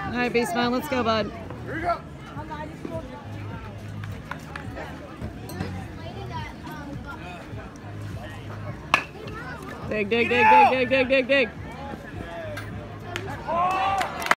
All right, Beastman, let's go, bud. Here we go. Dig, dig, dig, dig, dig, dig, dig, dig.